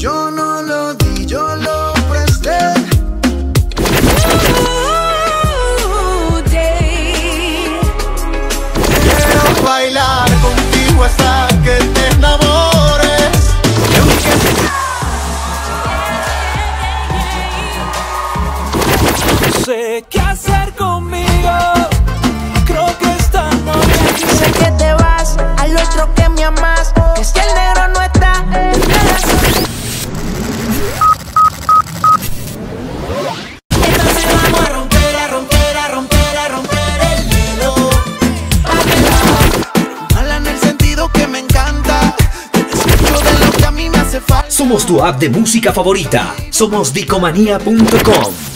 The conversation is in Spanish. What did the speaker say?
Yo no lo di, yo lo presté. Quiero bailar contigo hasta que te enamores. No sé qué hacer conmigo. Creo que esta noche sé que te vas al otro que me amas. Que si el negro no está, entonces vamos a romper, a romper, a romper, a romper el hielo. Mala en el sentido que me encanta. Tienes mucho de lo que a mí me hace falta. Somos tu app de música favorita. Somos discomanía.com.